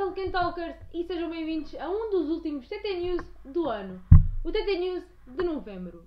Tolkien Talkers e sejam bem-vindos a um dos últimos TT News do ano, o TT News de novembro.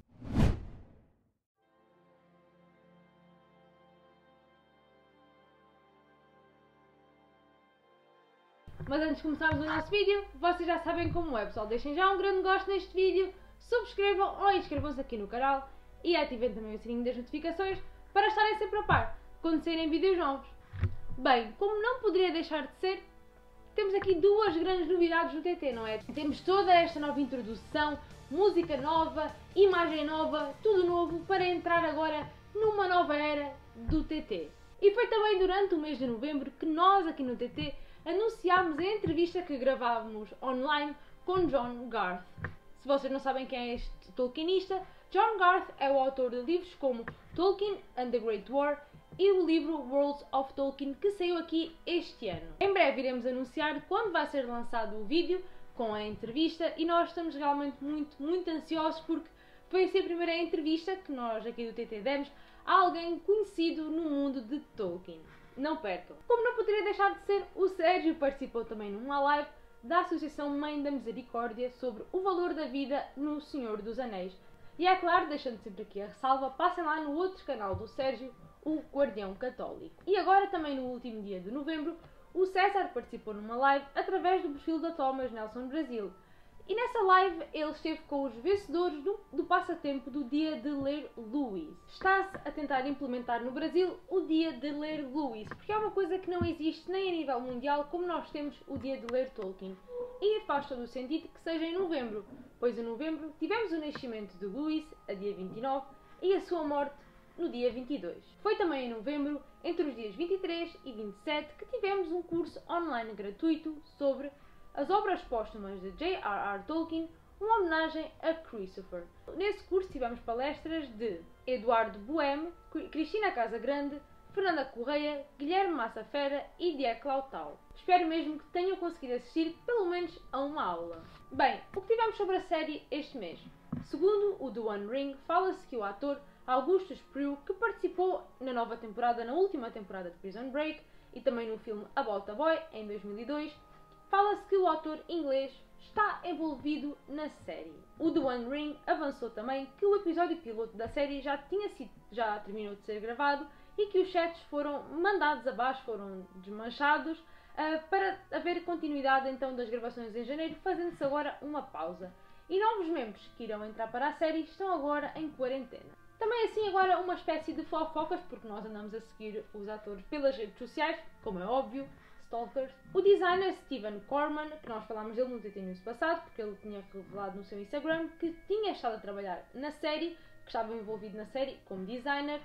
Mas antes de começarmos o nosso vídeo, vocês já sabem como é, pessoal. Deixem já um grande gosto neste vídeo, subscrevam ou inscrevam-se aqui no canal e ativem também o sininho das notificações para estarem sempre a par quando saírem vídeos novos. Bem, como não poderia deixar de ser, temos aqui duas grandes novidades no TT, não é? Temos toda esta nova introdução, música nova, imagem nova, tudo novo para entrar agora numa nova era do TT. E foi também durante o mês de novembro que nós aqui no TT anunciámos a entrevista que gravávamos online com John Garth. Se vocês não sabem quem é este tolkienista, John Garth é o autor de livros como Tolkien and the Great War e o livro Worlds of Tolkien, que saiu aqui este ano. Em breve iremos anunciar quando vai ser lançado o vídeo com a entrevista e nós estamos realmente muito ansiosos porque foi assim a primeira entrevista que nós aqui do TT demos a alguém conhecido no mundo de Tolkien. Não percam! Como não poderia deixar de ser, o Sérgio participou também numa live da Associação Mãe da Misericórdia sobre o valor da vida no Senhor dos Anéis. E é claro, deixando sempre aqui a ressalva, passem lá no outro canal do Sérgio, o Guardião Católico. E agora, também no último dia de novembro, o César participou numa live através do perfil da Thomas Nelson Brasil. E nessa live ele esteve com os vencedores do passatempo do Dia de Ler Lewis. Está-se a tentar implementar no Brasil o Dia de Ler Lewis, porque é uma coisa que não existe nem a nível mundial como nós temos o Dia de Ler Tolkien. E faz todo o sentido que seja em novembro, pois em novembro tivemos o nascimento de Lewis, a dia 29, e a sua morte no dia 22. Foi também em novembro, entre os dias 23 e 27, que tivemos um curso online gratuito sobre as obras póstumas de J.R.R. Tolkien, uma homenagem a Christopher. Nesse curso tivemos palestras de Eduardo Boême, Cristina Casagrande, Fernanda Correia, Guilherme Massafera e Diego Lautau. Espero mesmo que tenham conseguido assistir pelo menos a uma aula. Bem, o que tivemos sobre a série este mês? Segundo o The One Ring, fala-se que o ator Augustus Prew, que participou na nova temporada, na última temporada de Prison Break e também no filme About a Boy, em 2002, fala-se que o ator inglês está envolvido na série. O The One Ring avançou também que o episódio piloto da série já terminou de ser gravado e que os sets foram mandados abaixo, foram desmanchados para haver continuidade então das gravações em janeiro, fazendo-se agora uma pausa. E novos membros que irão entrar para a série estão agora em quarentena. Também assim agora uma espécie de fofocas, porque nós andamos a seguir os atores pelas redes sociais, como é óbvio, stalkers. O designer Steven Corman, que nós falámos dele no TT News passado, porque ele tinha revelado no seu Instagram que tinha estado a trabalhar na série, que estava envolvido na série como designer.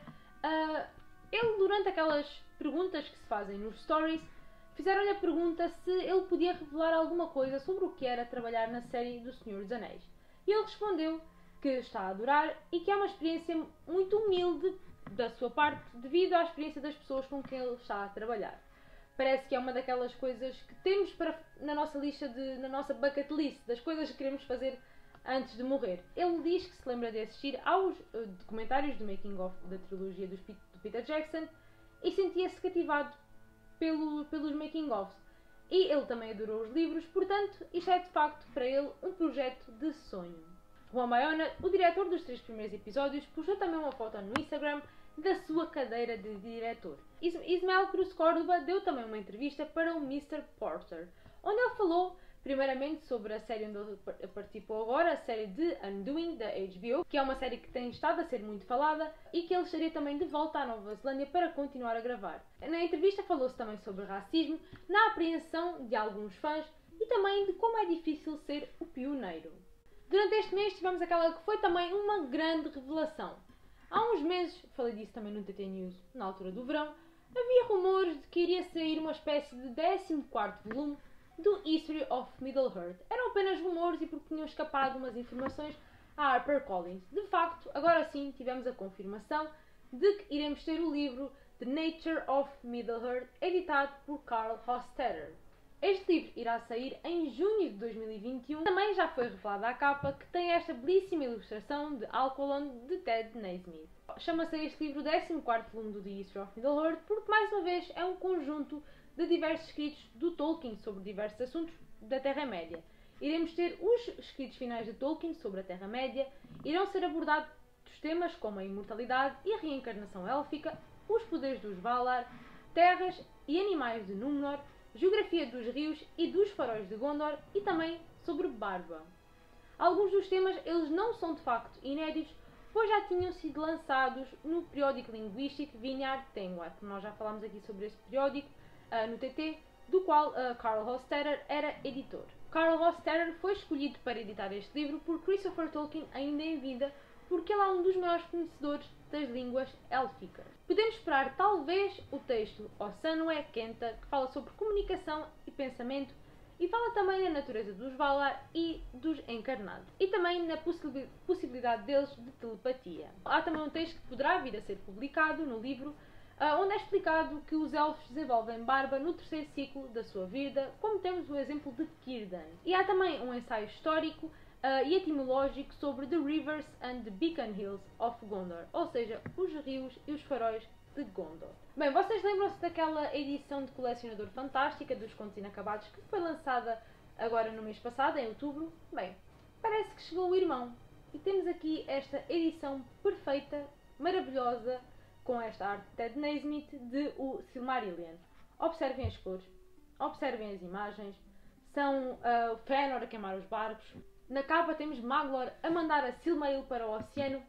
Ele, durante aquelas perguntas que se fazem nos stories, fizeram-lhe a pergunta se ele podia revelar alguma coisa sobre o que era trabalhar na série do Senhor dos Anéis. E ele respondeu que está a adorar e que é uma experiência muito humilde da sua parte devido à experiência das pessoas com quem ele está a trabalhar. Parece que é uma daquelas coisas que temos na nossa lista, na nossa bucket list, das coisas que queremos fazer antes de morrer. Ele diz que se lembra de assistir aos documentários do making of da trilogia do Peter Jackson e sentia-se cativado pelos making ofs. E ele também adorou os livros, portanto, isto é de facto para ele um projeto de sonho. Juan Bayona, o diretor dos 3 primeiros episódios, postou também uma foto no Instagram da sua cadeira de diretor. Ismael Cruz Córdoba deu também uma entrevista para o Mr. Porter, onde ele falou primeiramente sobre a série onde ele participou agora, a série de Undoing, da HBO, que é uma série que tem estado a ser muito falada e que ele estaria também de volta à Nova Zelândia para continuar a gravar. Na entrevista falou-se também sobre racismo, na apreensão de alguns fãs e também de como é difícil ser o pioneiro. Durante este mês tivemos aquela que foi também uma grande revelação. Há uns meses, falei disso também no TT News, na altura do verão, havia rumores de que iria sair uma espécie de 14º volume do History of Middle-earth. Eram apenas rumores e porque tinham escapado umas informações à HarperCollins. De facto, agora sim tivemos a confirmação de que iremos ter o livro The Nature of Middle-earth, editado por Carl Hostetter. Este livro irá sair em junho de 2021. Também já foi revelada a capa, que tem esta belíssima ilustração de Alcolon de Ted Naismith. Chama-se este livro o 14º volume do The History of Middle-earth porque, mais uma vez, é um conjunto de diversos escritos do Tolkien sobre diversos assuntos da Terra-média. Iremos ter os escritos finais de Tolkien sobre a Terra-média, irão ser abordados temas como a imortalidade e a reencarnação élfica, os poderes dos Valar, terras e animais de Númenor, geografia dos rios e dos faróis de Gondor e também sobre Barba. Alguns dos temas eles não são de facto inéditos, pois já tinham sido lançados no periódico linguístico Vineyard Tengwar. Nós já falámos aqui sobre esse periódico no TT, do qual Carl Hostetter era editor. Carl Hostetter foi escolhido para editar este livro por Christopher Tolkien ainda em vida, porque ele é um dos maiores conhecedores das línguas élficas. Podemos esperar talvez o texto Osanwe Kenta, que fala sobre comunicação e pensamento, e fala também na natureza dos Valar e dos encarnados, e também na possibilidade deles de telepatia. Há também um texto que poderá vir a ser publicado no livro, onde é explicado que os elfos desenvolvem barba no terceiro ciclo da sua vida, como temos o exemplo de Círdan. E há também um ensaio histórico e etimológico sobre The Rivers and the Beacon Hills of Gondor, ou seja, os rios e os faróis de Gondor. Bem, vocês lembram-se daquela edição de colecionador fantástica dos Contos Inacabados que foi lançada agora no mês passado, em outubro? Bem, parece que chegou o irmão. E temos aqui esta edição perfeita, maravilhosa, com esta arte de Ted Naismith de o Silmarillion. Observem as cores, observem as imagens, são o Fëanor a queimar os barcos. Na capa temos Maglor a mandar a Silmaril para o oceano.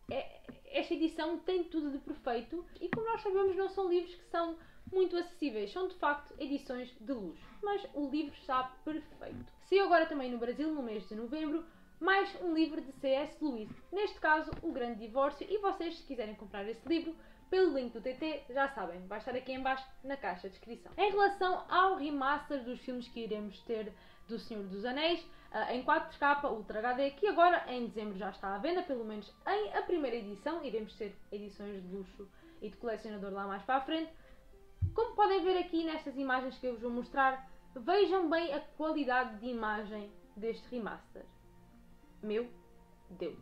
Esta edição tem tudo de perfeito e, como nós sabemos, não são livros que são muito acessíveis, são de facto edições de luxo, mas o livro está perfeito. Saiu agora também no Brasil, no mês de novembro, mais um livro de C.S. Lewis, neste caso O Grande Divórcio, e vocês, se quiserem comprar esse livro, pelo link do TT, já sabem, vai estar aqui em baixo na caixa de descrição. Em relação ao remaster dos filmes que iremos ter do Senhor dos Anéis, em 4K Ultra HD, que agora em dezembro já está à venda, pelo menos em a primeira edição, iremos ter edições de luxo e de colecionador lá mais para a frente. Como podem ver aqui nestas imagens que eu vos vou mostrar, vejam bem a qualidade de imagem deste remaster. Meu Deus!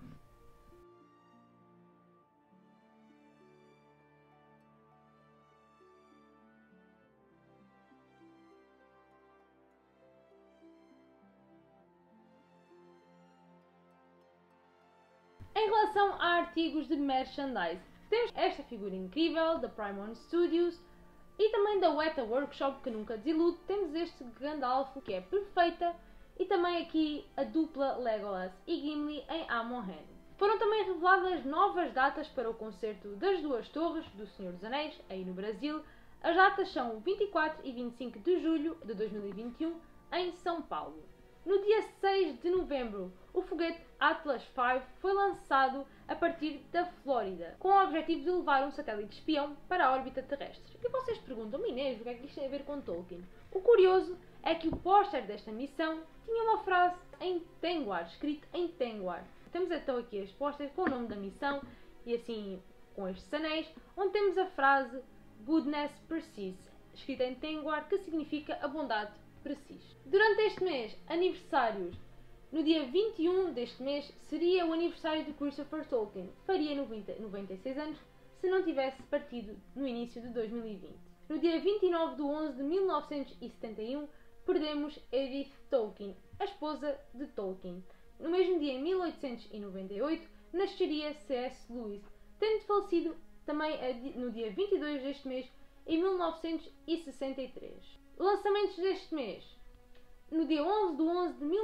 Em relação a artigos de merchandise, temos esta figura incrível da Prime Studios e também da Weta Workshop, que nunca desilude. Temos este Gandalf, que é perfeita, e também aqui a dupla Legolas e Gimli em Amon Hen. Foram também reveladas novas datas para o concerto das Duas Torres do Senhor dos Anéis, aí no Brasil. As datas são 24 e 25 de julho de 2021, em São Paulo. No dia 6 de novembro, o foguete Atlas V foi lançado a partir da Flórida, com o objetivo de levar um satélite espião para a órbita terrestre. E vocês perguntam, Inês, o que é que isto tem a ver com Tolkien? O curioso é que o póster desta missão tinha uma frase em Tengwar, escrito em Tengwar. Temos então aqui este póster com o nome da missão e assim com estes anéis, onde temos a frase Goodness Persists, escrita em Tengwar, que significa a bondade persiste. Durante este mês, aniversários. No dia 21 deste mês seria o aniversário de Christopher Tolkien. Faria 96 anos se não tivesse partido no início de 2020. No dia 29 de 11 de 1971 perdemos Edith Tolkien, a esposa de Tolkien. No mesmo dia, em 1898, nasceria C.S. Lewis, tendo falecido também no dia 22 deste mês, em 1963. Lançamentos deste mês. No dia 11 de 11 de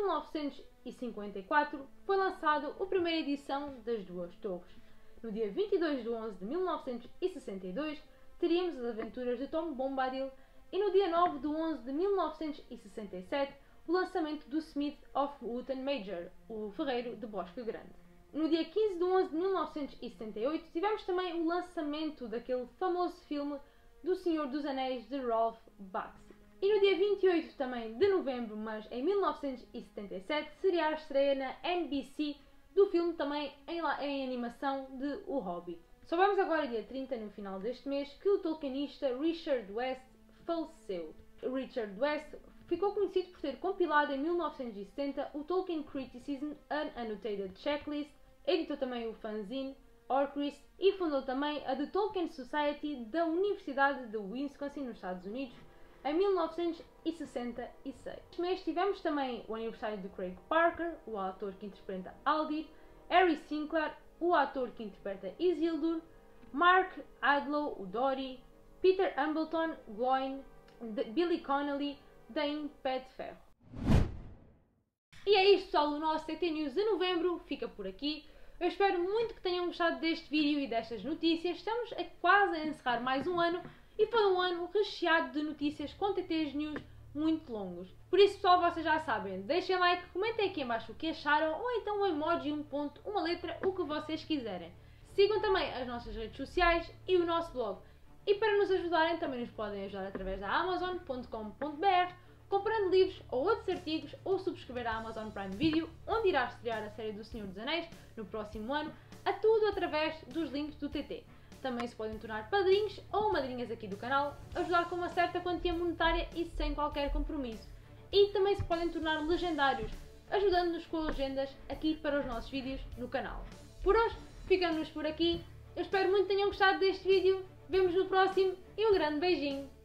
1954 foi lançado a primeira edição das Duas Torres. No dia 22 de 11 de 1962 teríamos as aventuras de Tom Bombadil e no dia 9 de 11 de 1967 o lançamento do Smith of Wootton Major, o ferreiro de Bosque Grande. No dia 15 de 11 de 1978 tivemos também o lançamento daquele famoso filme do Senhor dos Anéis de Rolf Bakshi. E no dia 28 também de novembro, mas em 1977, seria a estreia na NBC do filme também em animação de O Hobbit. Soubemos agora, dia 30, no final deste mês, que o tolkienista Richard West faleceu. Richard West ficou conhecido por ter compilado em 1970 o Tolkien Criticism An Annotated Checklist, editou também o fanzine Orcrist e fundou também a The Tolkien Society da Universidade de Wisconsin, nos Estados Unidos, em 1966. Este mês tivemos também o aniversário de Craig Parker, o ator que interpreta Aldir, Harry Sinclair, o ator que interpreta Isildur, Mark Aglow, o Dory, Peter Hambleton, Gloin, Billy Connolly, Dane, Pé de Ferro. E é isto, pessoal, o nosso CT News de novembro fica por aqui. Eu espero muito que tenham gostado deste vídeo e destas notícias. Estamos quase a encerrar mais um ano e foi um ano recheado de notícias com TTs News muito longos. Por isso, pessoal, vocês já sabem, deixem like, comentem aqui em baixo o que acharam ou então um emoji, um ponto, uma letra, o que vocês quiserem. Sigam também as nossas redes sociais e o nosso blog. E para nos ajudarem, também nos podem ajudar através da amazon.com.br, comprando livros ou outros artigos, ou subscrever a Amazon Prime Video, onde irá estrear a série do Senhor dos Anéis no próximo ano, a tudo através dos links do TT. Também se podem tornar padrinhos ou madrinhas aqui do canal, ajudar com uma certa quantia monetária e sem qualquer compromisso. E também se podem tornar legendários, ajudando-nos com legendas aqui para os nossos vídeos no canal. Por hoje, ficamos por aqui. Eu espero muito que tenham gostado deste vídeo. Vemo-nos no próximo e um grande beijinho!